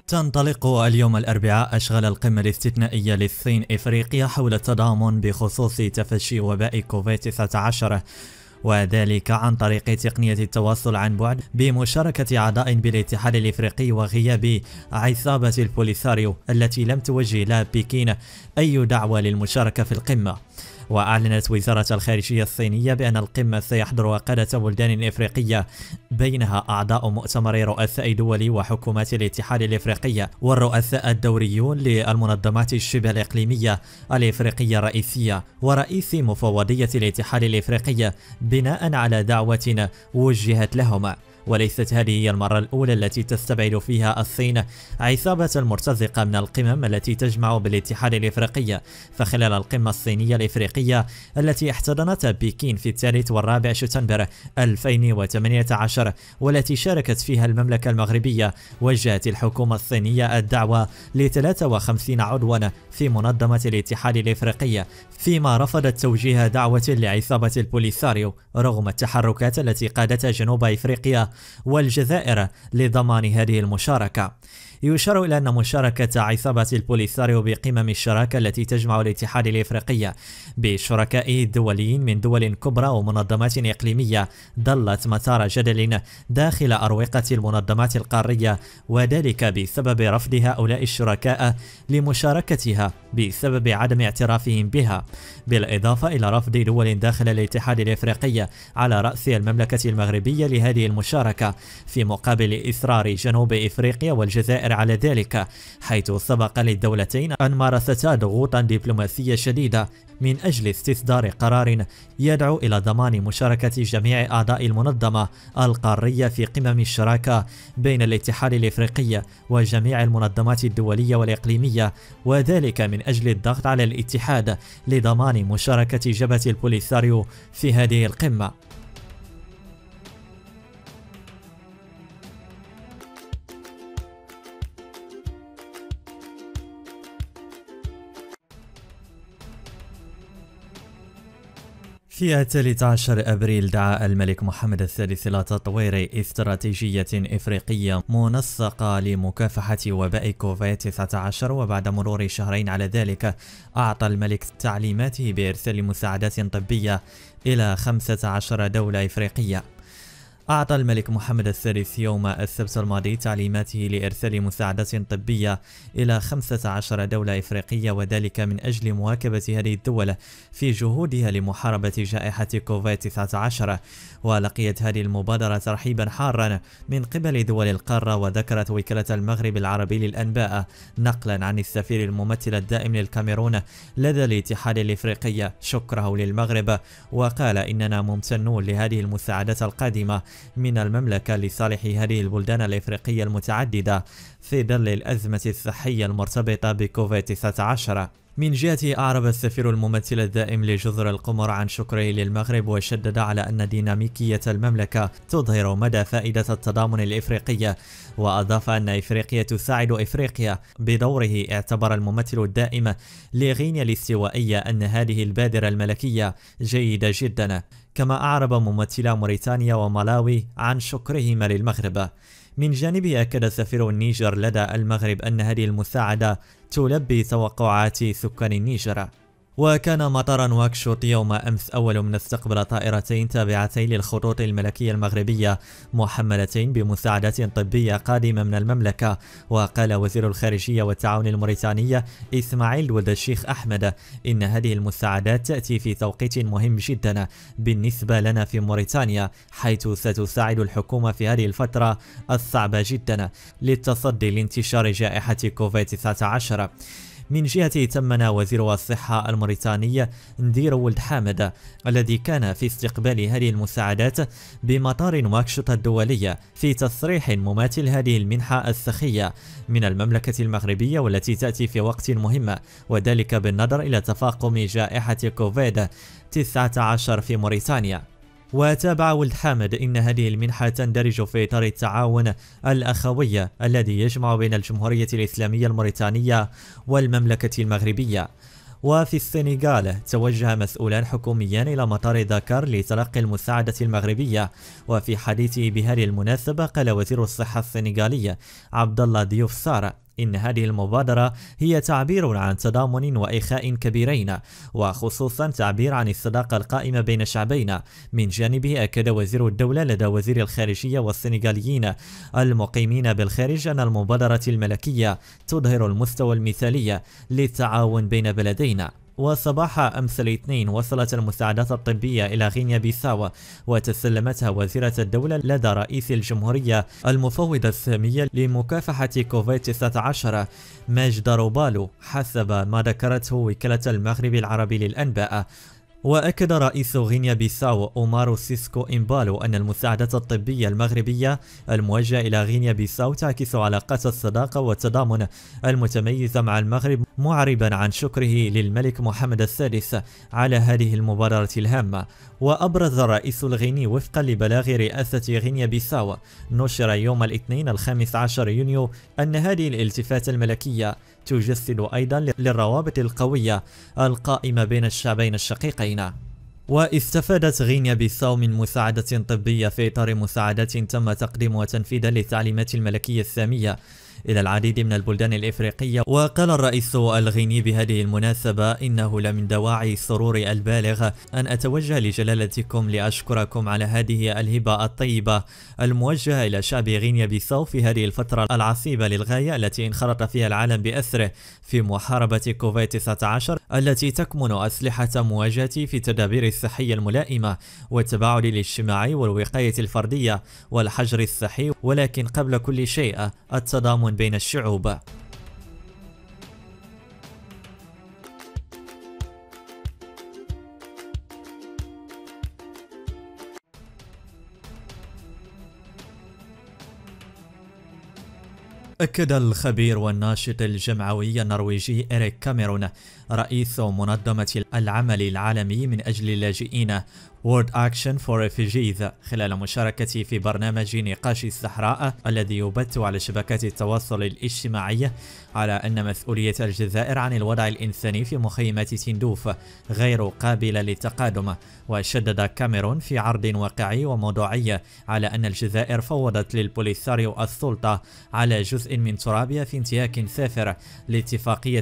تنطلق اليوم الأربعاء أشغال القمة الاستثنائية للصين إفريقيا حول التضامن بخصوص تفشي وباء كوفيد-19، وذلك عن طريق تقنية التواصل عن بعد بمشاركة أعضاء بالاتحاد الإفريقي وغياب عصابة البوليساريو التي لم توجه لها بكين أي دعوة للمشاركة في القمة. وأعلنت وزارة الخارجية الصينية بأن القمة سيحضرها قادة بلدان إفريقية بينها أعضاء مؤتمر رؤساء دول وحكومات الاتحاد الإفريقي والرؤساء الدوريون للمنظمات الشبه الإقليمية الإفريقية الرئيسية ورئيس مفوضية الاتحاد الإفريقي بناء على دعوة وجهت لهما. وليست هذه هي المرة الأولى التي تستبعد فيها الصين عصابة المرتزقة من القمم التي تجمع بالاتحاد الإفريقي، فخلال القمة الصينية الإفريقية التي احتضنت بكين في 3 و4 شتنبر 2018 والتي شاركت فيها المملكة المغربية، وجهت الحكومة الصينية الدعوة ل 53 عضوا في منظمة الاتحاد الإفريقي، فيما رفضت توجيه دعوة لعصابة البوليساريو رغم التحركات التي قادتها جنوب إفريقيا والجزائر لضمان هذه المشاركة. يشار إلى أن مشاركة عصابة البوليساريو بقمم الشراكة التي تجمع الاتحاد الإفريقي بشركائه الدوليين من دول كبرى ومنظمات إقليمية ظلت مثار جدل داخل أروقة المنظمات القارية، وذلك بسبب رفض هؤلاء الشركاء لمشاركتها بسبب عدم اعترافهم بها، بالإضافة إلى رفض دول داخل الاتحاد الإفريقي على رأس المملكة المغربية لهذه المشاركة، في مقابل إصرار جنوب إفريقيا والجزائر على ذلك، حيث سبق للدولتين أن مارستا ضغوطا دبلوماسية شديدة من أجل استصدار قرار يدعو إلى ضمان مشاركة جميع أعضاء المنظمة القارية في قمم الشراكة بين الاتحاد الإفريقي وجميع المنظمات الدولية والإقليمية، وذلك من أجل الضغط على الاتحاد لضمان مشاركة جبهة البوليساريو في هذه القمة. في 13 أبريل دعا الملك محمد الثالث إلى تطوير استراتيجية إفريقية منسقة لمكافحة وباء كوفيد-19، وبعد مرور شهرين على ذلك أعطى الملك تعليماته بإرسال مساعدات طبية إلى 15 دولة إفريقية. أعطى الملك محمد الثالث يوم السبت الماضي تعليماته لإرسال مساعدات طبية إلى 15 دولة إفريقية، وذلك من أجل مواكبة هذه الدول في جهودها لمحاربة جائحة كوفيد-19. ولقيت هذه المبادرة ترحيبا حارا من قبل دول القارة، وذكرت وكالة المغرب العربي للأنباء نقلا عن السفير الممثل الدائم للكاميرون لدى الاتحاد الإفريقي شكره للمغرب، وقال إننا ممتنون لهذه المساعدات القادمة من المملكة لصالح هذه البلدان الإفريقية المتعددة في ظل الأزمة الصحية المرتبطة بكوفيد-19. من جهته أعرب السفير الممثل الدائم لجزر القمر عن شكره للمغرب، وشدد على أن ديناميكية المملكة تظهر مدى فائدة التضامن الإفريقي، وأضاف أن إفريقيا تساعد إفريقيا بدوره. اعتبر الممثل الدائم لغينيا الاستوائية أن هذه البادرة الملكية جيدة جدا، كما أعرب ممثلا موريتانيا ومالاوي عن شكرهما للمغرب. من جانبه أكد سفير النيجر لدى المغرب أن هذه المساعدة تلبي توقعات سكان النيجر. وكان مطار نواكشوط يوم أمس أول من استقبل طائرتين تابعتين للخطوط الملكية المغربية محملتين بمساعدات طبية قادمة من المملكة. وقال وزير الخارجية والتعاون الموريتاني إسماعيل ولد الشيخ أحمد إن هذه المساعدات تأتي في توقيت مهم جدا بالنسبة لنا في موريتانيا، حيث ستساعد الحكومة في هذه الفترة الصعبة جدا للتصدي لانتشار جائحة كوفيد-19. من جهته تمن وزير الصحة الموريتاني ندير ولد حامد الذي كان في استقبال هذه المساعدات بمطار نواكشوط الدولي في تصريح مماثل هذه المنحة السخية من المملكة المغربية، والتي تأتي في وقت مهم، وذلك بالنظر إلى تفاقم جائحة كوفيد-19 في موريتانيا. وتابع ولد حامد إن هذه المنحة تندرج في إطار التعاون الأخوي الذي يجمع بين الجمهورية الإسلامية الموريتانية والمملكة المغربية. وفي السنغال توجه مسؤولان حكوميان إلى مطار دكار لتلقي المساعدة المغربية. وفي حديثه بهذه المناسبة قال وزير الصحة السنغالي عبد الله ديوف سار إن هذه المبادرة هي تعبير عن تضامن وإخاء كبيرين، وخصوصا تعبير عن الصداقة القائمة بين الشعبين. من جانبه أكد وزير الدولة لدى وزير الخارجية والسنغاليين المقيمين بالخارج أن المبادرة الملكية تظهر المستوى المثالي للتعاون بين بلدين. وصباح أمس الاثنين وصلت المساعدات الطبية إلى غينيا بيساو وتسلمتها وزيرة الدولة لدى رئيس الجمهورية المفوض السامي لمكافحة كوفيد-19 ماجد روبالو، حسب ما ذكرته وكالة المغرب العربي للأنباء. وأكد رئيس غينيا بيساو أومارو سيسكو إمبالو أن المساعدات الطبية المغربية الموجهة إلى غينيا بيساو تعكس علاقات الصداقة والتضامن المتميزة مع المغرب، معربا عن شكره للملك محمد السادس على هذه المبادرة الهامة. وأبرز الرئيس الغيني وفقا لبلاغ رئاسة غينيا بيساو نشر يوم الاثنين 15 يونيو أن هذه الالتفاتة الملكية تجسد أيضا للروابط القوية القائمة بين الشعبين الشقيقين. واستفادت غينيا بيساو من مساعدة طبية في إطار مساعدات تم تقديمها تنفيذا للتعليمات الملكية السامية إلى العديد من البلدان الإفريقية. وقال الرئيس الغيني بهذه المناسبة إنه لمن دواعي السرور البالغ أن أتوجه لجلالتكم لأشكركم على هذه الهبة الطيبة الموجهة إلى شعب غينيا بيساو في هذه الفترة العصيبة للغاية التي انخرط فيها العالم بأسره في محاربة كوفيد-19 التي تكمن أسلحة مواجهة في التدابير الصحية الملائمة والتباعد الاجتماعي والوقاية الفردية والحجر الصحي، ولكن قبل كل شيء التضامن بين الشعوب. أكد الخبير والناشط الجمعوي النرويجي إريك كاميرون رئيس منظمة العمل العالمي من أجل اللاجئين World Action for Refugees خلال مشاركته في برنامج نقاش الصحراء الذي يبث على شبكات التواصل الاجتماعي على أن مسؤولية الجزائر عن الوضع الإنساني في مخيمات تندوف غير قابلة للتقادم. وشدد كاميرون في عرض واقعي وموضوعي على أن الجزائر فوضت للبوليساريو السلطة على جزء من ترابها في انتهاك سافر لاتفاقية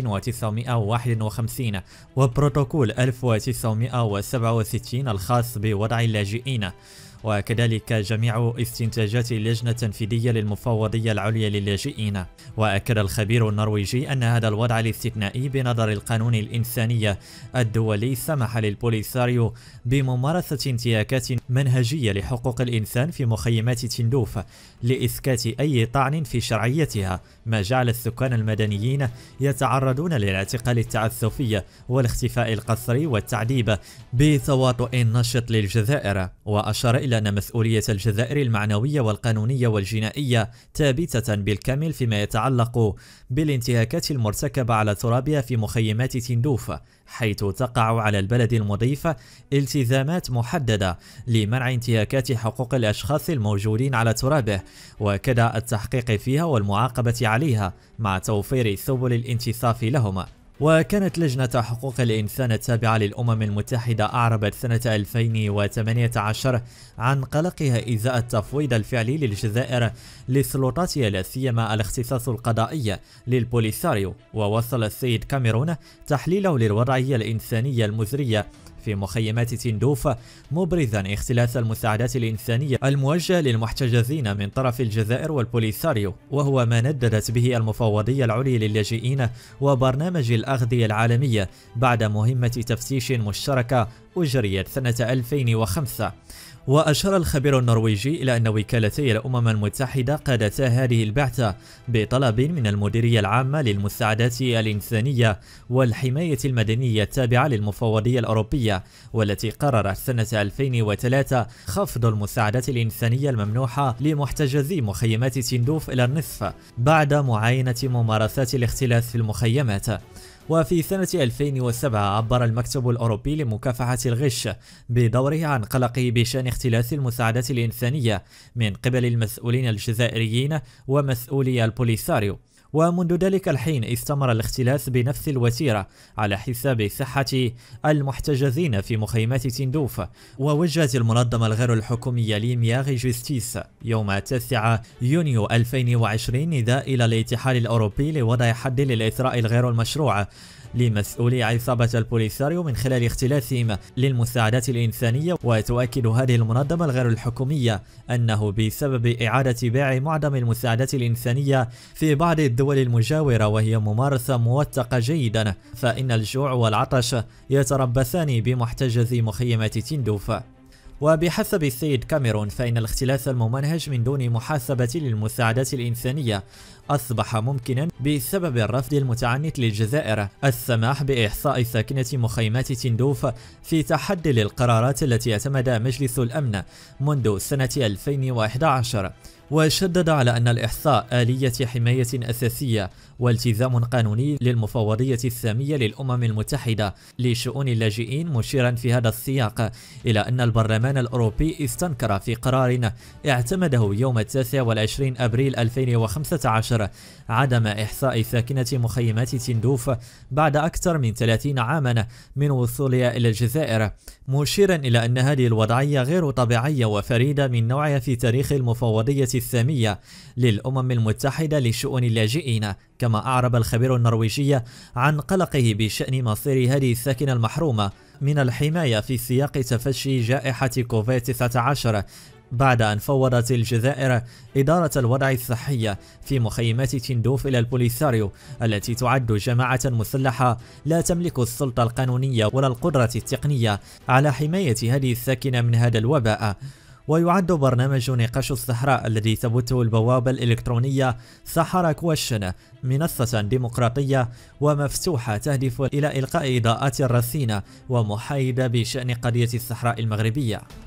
1951 وبروتوكول 1967 الخاص بوضع اللاجئين، وكذلك جميع استنتاجات اللجنة التنفيذية للمفوضية العليا للاجئين. وأكد الخبير النرويجي أن هذا الوضع الاستثنائي بنظر القانون الإنساني الدولي سمح للبوليساريو بممارسة انتهاكات منهجية لحقوق الإنسان في مخيمات تندوف لإسكات أي طعن في شرعيتها، ما جعل السكان المدنيين يتعرضون للاعتقال التعسفي والاختفاء القسري والتعذيب بتواطؤ نشط للجزائر. وأشار إلى أن مسؤولية الجزائر المعنوية والقانونية والجنائية ثابتة بالكامل فيما يتعلق بالانتهاكات المرتكبة على ترابها في مخيمات تندوف، حيث تقع على البلد المضيف التزامات محددة لمنع انتهاكات حقوق الأشخاص الموجودين على ترابه وكذا التحقيق فيها والمعاقبة عليها مع توفير سبل الانتصاف لهم. وكانت لجنة حقوق الإنسان التابعة للأمم المتحدة أعربت سنة 2018 عن قلقها إزاء التفويض الفعلي للجزائر لسلطاتها لا سيما الاختصاص القضائي للبوليساريو. ووصل السيد كاميرون تحليله للوضعية الإنسانية المزرية في مخيمات تندوف مبرزا اختلاس المساعدات الإنسانية الموجهة للمحتجزين من طرف الجزائر والبوليساريو، وهو ما نددت به المفوضية العليا للاجئين وبرنامج الأغذية العالمية بعد مهمة تفتيش مشتركة أجريت سنة 2005. وأشار الخبير النرويجي إلى أن وكالتي الأمم المتحدة قادتا هذه البعثة بطلب من المديرية العامة للمساعدات الإنسانية والحماية المدنية التابعة للمفوضية الأوروبية، والتي قررت سنة 2003 خفض المساعدات الإنسانية الممنوحة لمحتجزي مخيمات تندوف إلى النصف بعد معاينة ممارسات الاختلاس في المخيمات. وفي سنة 2007 عبر المكتب الأوروبي لمكافحة الغش بدوره عن قلقه بشأن اختلاس المساعدات الإنسانية من قبل المسؤولين الجزائريين ومسؤولي البوليساريو. ومنذ ذلك الحين استمر الاختلاس بنفس الوتيرة على حساب صحة المحتجزين في مخيمات تندوف. ووجهت المنظمة الغير الحكومية لمياغ جوستيس يوم 9 يونيو 2020 نداء إلى الاتحاد الأوروبي لوضع حد للإثراء الغير المشروع لمسؤولي عصابة البوليساريو من خلال اختلاسهم للمساعدات الإنسانية. وتؤكد هذه المنظمة الغير الحكومية أنه بسبب إعادة بيع معظم المساعدات الإنسانية في بعض الدول المجاورة وهي ممارسة موثقة جيدا، فإن الجوع والعطش يتربصان بمحتجزي مخيمات تندوف. وبحسب السيد كاميرون فإن الاختلاس الممنهج من دون محاسبة للمساعدات الإنسانية أصبح ممكنا بسبب الرفض المتعنت للجزائر السماح بإحصاء ساكنة مخيمات تندوف في تحدي للقرارات التي اعتمد مجلس الأمن منذ سنة 2011. وشدد على أن الإحصاء آلية حماية أساسية والتزام قانوني للمفوضية السامية للأمم المتحدة لشؤون اللاجئين، مشيرا في هذا السياق إلى أن البرلمان الأوروبي استنكر في قرار اعتمده يوم 29 أبريل 2015 عدم إحصاء ساكنة مخيمات تندوف بعد أكثر من 30 عاما من وصولها إلى الجزائر، مشيرا إلى أن هذه الوضعية غير طبيعية وفريدة من نوعها في تاريخ المفوضية السامية للأمم المتحدة لشؤون اللاجئين. كما أعرب الخبير النرويجي عن قلقه بشأن مصير هذه الساكنة المحرومة من الحماية في سياق تفشي جائحة كوفيد-19 بعد أن فوضت الجزائر إدارة الوضع الصحي في مخيمات تندوف إلى البوليساريو التي تعد جماعة مسلحة لا تملك السلطة القانونية ولا القدرة التقنية على حماية هذه الساكنة من هذا الوباء. ويعد برنامج نقاش الصحراء الذي تبثه البوابة الإلكترونية صحراء كويشن منصة ديمقراطية ومفتوحة تهدف إلى إلقاء إضاءات رصينة ومحايدة بشأن قضية الصحراء المغربية.